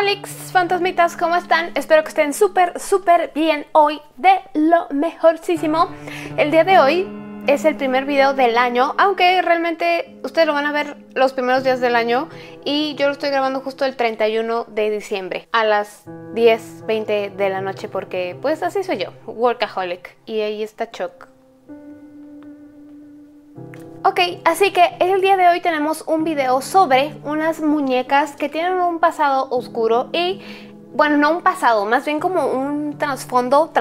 Hola fantasmitas, ¿cómo están? Espero que estén súper bien hoy, de lo mejorcísimo. El día de hoy es el primer video del año, aunque realmente ustedes lo van a ver los primeros días del año y yo lo estoy grabando justo el 31 de diciembre a las 10:20 de la noche porque pues así soy yo, workaholic. Y ahí está Chuck. Ok, así que el día de hoy tenemos un video sobre unas muñecas que tienen un pasado oscuro y, bueno, no un pasado, más bien como un trasfondo,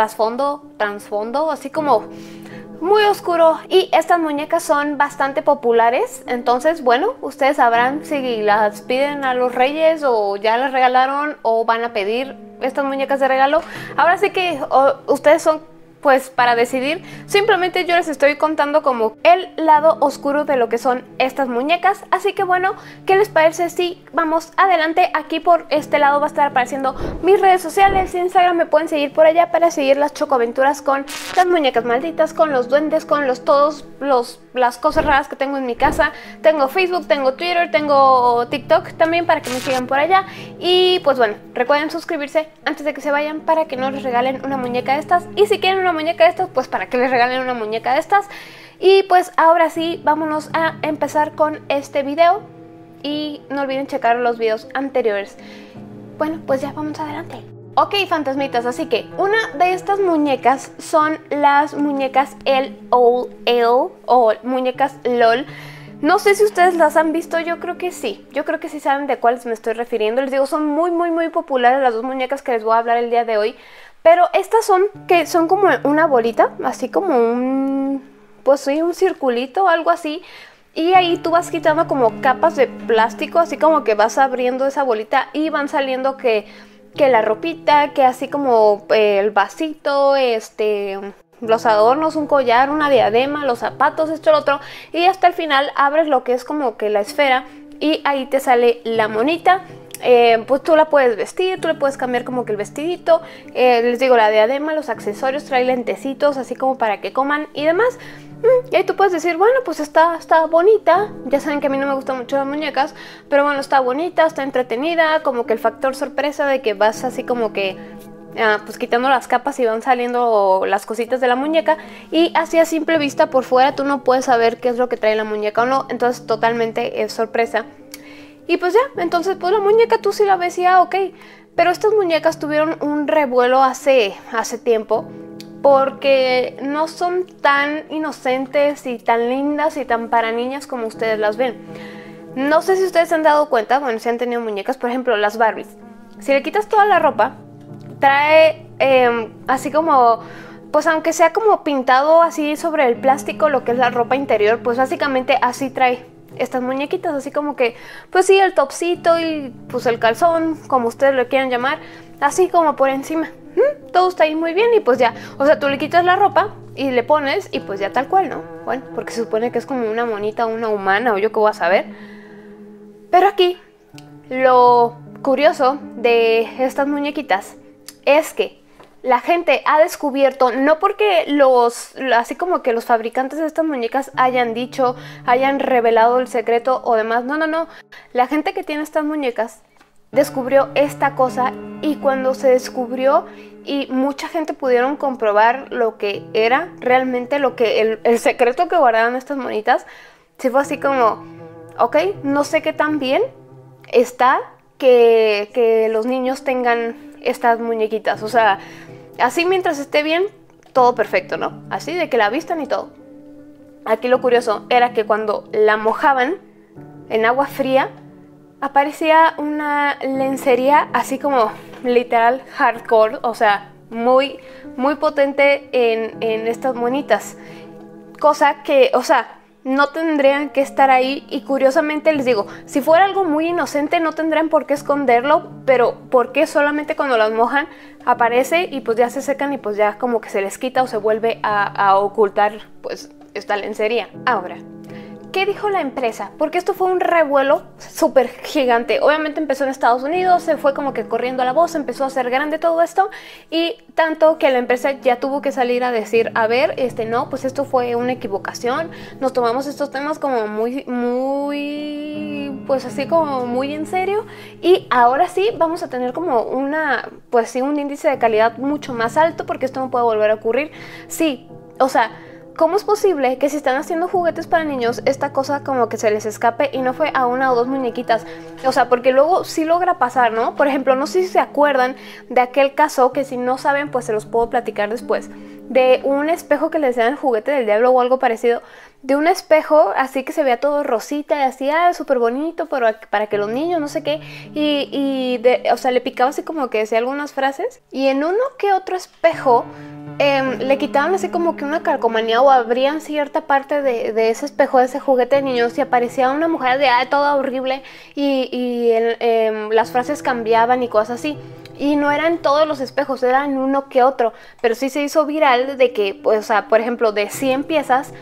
así como muy oscuro. Y estas muñecas son bastante populares, entonces, bueno, ustedes sabrán si las piden a los reyes o ya las regalaron o van a pedir estas muñecas de regalo. Ahora sí que ustedes son pues para decidir. Simplemente yo les estoy contando como el lado oscuro de lo que son estas muñecas. Así que bueno, ¿qué les parece si vamos adelante? Aquí por este lado va a estar apareciendo mis redes sociales. Instagram, me pueden seguir por allá para seguir las chocoaventuras con las muñecas malditas, con los duendes, con las cosas raras que tengo en mi casa. Tengo Facebook, tengo Twitter, tengo TikTok también para que me sigan por allá. Y pues bueno, recuerden suscribirse antes de que se vayan para que no les regalen una muñeca de estas. Y si quieren una muñeca de estas, pues para que les regalen una muñeca de estas. Y pues ahora sí, vámonos a empezar con este video. Y no olviden checar los videos anteriores. Bueno, pues ya vamos adelante. Ok, fantasmitas, así que una de estas muñecas son las muñecas LOL o muñecas LOL. No sé si ustedes las han visto, yo creo que sí. Yo creo que sí saben de cuáles me estoy refiriendo. Les digo, son muy populares las dos muñecas que les voy a hablar el día de hoy. Pero estas son como una bolita, así como pues sí, un circulito, algo así. Y ahí tú vas quitando como capas de plástico, así como que vas abriendo esa bolita y van saliendo que la ropita, que así como el vasito, los adornos, un collar, una diadema, los zapatos, esto, lo otro. Y hasta el final abres lo que es como que la esfera y ahí te sale la monita. Pues tú la puedes vestir, tú le puedes cambiar como que el vestidito, les digo, la diadema, los accesorios, trae lentecitos así como para que coman y demás. Y ahí tú puedes decir, bueno, pues está bonita. Ya saben que a mí no me gustan mucho las muñecas, pero bueno, está bonita, está entretenida, como que el factor sorpresa de que vas así como que pues quitando las capas y van saliendo las cositas de la muñeca. Y así a simple vista por fuera tú no puedes saber qué es lo que trae la muñeca o no, entonces totalmente es sorpresa. Y pues ya, entonces pues la muñeca tú sí la ves y ok. Pero estas muñecas tuvieron un revuelo hace tiempo porque no son tan inocentes y tan lindas y tan para niñas como ustedes las ven. No sé si ustedes se han dado cuenta, bueno, si han tenido muñecas, por ejemplo las Barbies. Si le quitas toda la ropa, trae así como, pues aunque sea como pintado así sobre el plástico lo que es la ropa interior, pues básicamente así trae estas muñequitas, así como que, pues sí, el topsito y pues el calzón, como ustedes lo quieran llamar, así como por encima. Todo está ahí muy bien y pues ya, o sea, tú le quitas la ropa y le pones y pues ya tal cual, ¿no? Bueno, porque se supone que es como una monita, una humana o yo qué voy a saber. Pero aquí, lo curioso de estas muñequitas es que la gente ha descubierto, no porque así como que los fabricantes de estas muñecas hayan dicho, hayan revelado el secreto o demás, no. La gente que tiene estas muñecas descubrió esta cosa y cuando se descubrió y mucha gente pudieron comprobar lo que era realmente lo que el secreto que guardaban estas monitas, sí fue así como, ok, no sé qué tan bien está que los niños tengan estas muñequitas, o sea, así mientras esté bien, todo perfecto, ¿no? Así de que la vistan y todo. Aquí lo curioso era que cuando la mojaban en agua fría, aparecía una lencería así como literal hardcore, o sea, muy potente en estas monitas. Cosa que, o sea, no tendrían que estar ahí y curiosamente les digo, si fuera algo muy inocente no tendrían por qué esconderlo, pero ¿por qué solamente cuando las mojan aparece y pues ya se secan y pues ya como que se les quita o se vuelve a ocultar pues esta lencería? Ahora, ¿qué dijo la empresa? Porque esto fue un revuelo súper gigante. Obviamente empezó en Estados Unidos, se fue como que corriendo la voz, empezó a hacer grande todo esto, y tanto que la empresa ya tuvo que salir a decir, a ver, no, pues esto fue una equivocación, nos tomamos estos temas como muy, pues así como muy en serio, y ahora sí vamos a tener como pues sí, un índice de calidad mucho más alto, porque esto no puede volver a ocurrir. Sí, o sea, ¿cómo es posible que si están haciendo juguetes para niños, esta cosa como que se les escape y no fue a una o dos muñequitas? O sea, porque luego sí logra pasar, ¿no? Por ejemplo, no sé si se acuerdan de aquel caso, que si no saben, pues se los puedo platicar después, de un espejo que les decían el juguete del diablo o algo parecido, de un espejo así que se veía todo rosita y así, súper bonito, pero para que los niños, no sé qué, o sea, le picaba así como que decía algunas frases, y en uno que otro espejo le quitaban así como que una calcomanía o abrían cierta parte de ese espejo, de ese juguete de niños, y aparecía una mujer de toda horrible, y las frases cambiaban y cosas así. Y no eran todos los espejos, eran uno que otro, pero sí se hizo viral de que, pues, o sea, por ejemplo, de 100 piezas,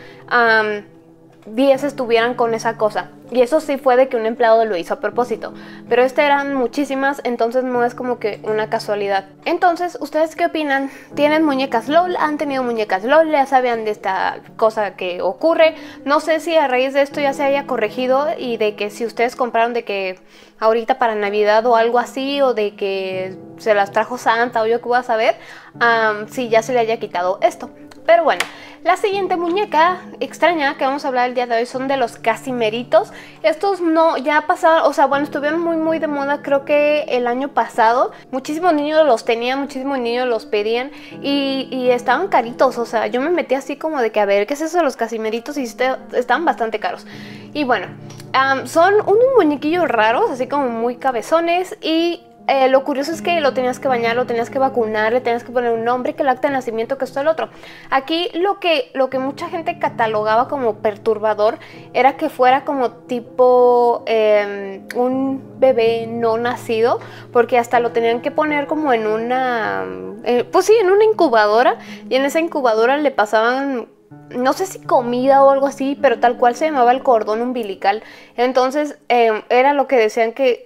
10 estuvieran con esa cosa. Y eso sí fue de que un empleado lo hizo a propósito, pero eran muchísimas, entonces no es como que una casualidad. Entonces, ¿ustedes qué opinan? ¿Tienen muñecas LOL? ¿Han tenido muñecas LOL? ¿Ya sabían de esta cosa que ocurre? No sé si a raíz de esto ya se haya corregido, y de que si ustedes compraron de que ahorita para Navidad o algo así, o de que se las trajo Santa o yo qué voy a saber, si ya se le haya quitado esto. Pero bueno, la siguiente muñeca extraña que vamos a hablar el día de hoy son de los Casimiritos. Estos no, ya pasaron, o sea, bueno, estuvieron muy de moda, creo que el año pasado. Muchísimos niños los tenían, muchísimos niños los pedían, y estaban caritos. O sea, yo me metí así como de que a ver, ¿qué es eso de los Casimiritos? Y estaban bastante caros. Y bueno, son unos muñequillos raros, así como muy cabezones, y lo curioso es que lo tenías que bañar, lo tenías que vacunar, le tenías que poner un nombre, que el acta de nacimiento, que esto, el otro. Aquí lo que mucha gente catalogaba como perturbador era que fuera como tipo un bebé no nacido, porque hasta lo tenían que poner como en una, pues sí, en una incubadora, y en esa incubadora le pasaban, no sé si comida o algo así, pero tal cual se llamaba el cordón umbilical. Entonces era lo que decían que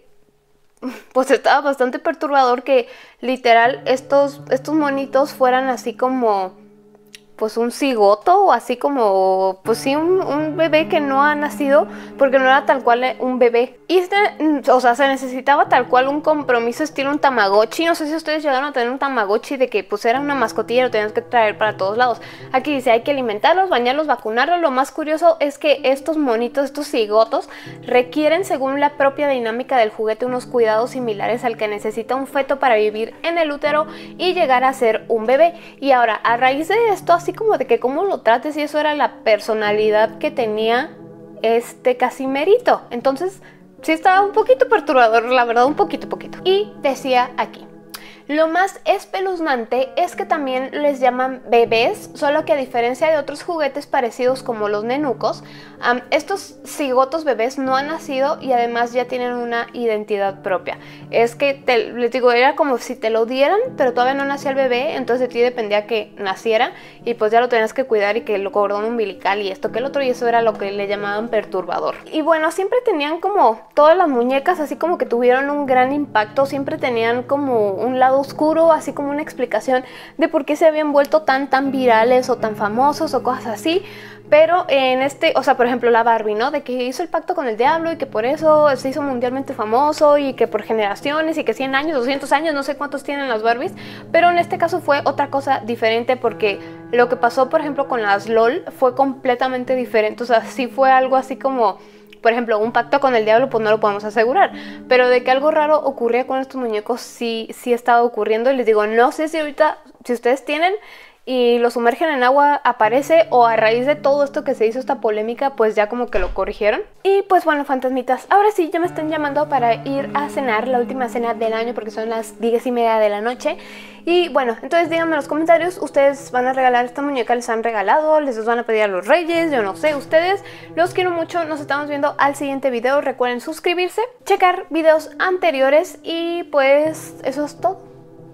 pues estaba bastante perturbador, que literal estos monitos fueran así como pues un cigoto, o así como pues sí, un bebé que no ha nacido, porque no era tal cual un bebé. Y o sea, se necesitaba tal cual un compromiso estilo un Tamagotchi. No sé si ustedes llegaron a tener un Tamagotchi, de que pues era una mascotilla y lo tenías que traer para todos lados. Aquí dice, hay que alimentarlos, bañarlos, vacunarlos. Lo más curioso es que estos monitos, estos cigotos, requieren, según la propia dinámica del juguete, unos cuidados similares al que necesita un feto para vivir en el útero y llegar a ser un bebé. Y ahora, a raíz de esto, así como de que cómo lo trates, y eso era la personalidad que tenía este Casimerito. Entonces sí estaba un poquito perturbador, la verdad, un poquito. Y decía aquí, lo más espeluznante es que también les llaman bebés, solo que a diferencia de otros juguetes parecidos como los nenucos, estos cigotos bebés no han nacido, y además ya tienen una identidad propia. Es que, les digo, era como si te lo dieran, pero todavía no nacía el bebé, entonces de ti dependía que naciera, y pues ya lo tenías que cuidar, y que el cordón umbilical y esto que el otro, y eso era lo que le llamaban perturbador. Y bueno, siempre tenían como todas las muñecas así como que tuvieron un gran impacto, siempre tenían como un lado oscuro, así como una explicación de por qué se habían vuelto tan virales o tan famosos o cosas así. Pero en o sea, por ejemplo la Barbie, ¿no? De que hizo el pacto con el diablo y que por eso se hizo mundialmente famoso, y que por generaciones, y que 100 años, 200 años, no sé cuántos tienen las Barbies. Pero en este caso fue otra cosa diferente, porque lo que pasó, por ejemplo, con las LOL fue completamente diferente. O sea, sí fue algo así como, por ejemplo, un pacto con el diablo, pues no lo podemos asegurar, pero de que algo raro ocurría con estos muñecos, sí estaba ocurriendo. Y les digo, no sé si ahorita, si ustedes tienen y lo sumergen en agua, aparece, o a raíz de todo esto que se hizo esta polémica, pues ya como que lo corrigieron. Y pues bueno, fantasmitas, ahora sí ya me están llamando para ir a cenar, la última cena del año, porque son las 10:30 de la noche. Y bueno, entonces díganme en los comentarios, ¿ustedes van a regalar esta muñeca? ¿Les han regalado? ¿Les van a pedir a los reyes? Yo no sé, ustedes. Los quiero mucho, nos estamos viendo al siguiente video. Recuerden suscribirse, checar videos anteriores, y pues eso es todo.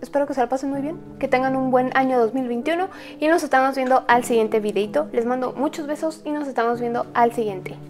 espero que se la pasen muy bien, que tengan un buen año 2021 y nos estamos viendo al siguiente videito. Les mando muchos besos y nos estamos viendo al siguiente.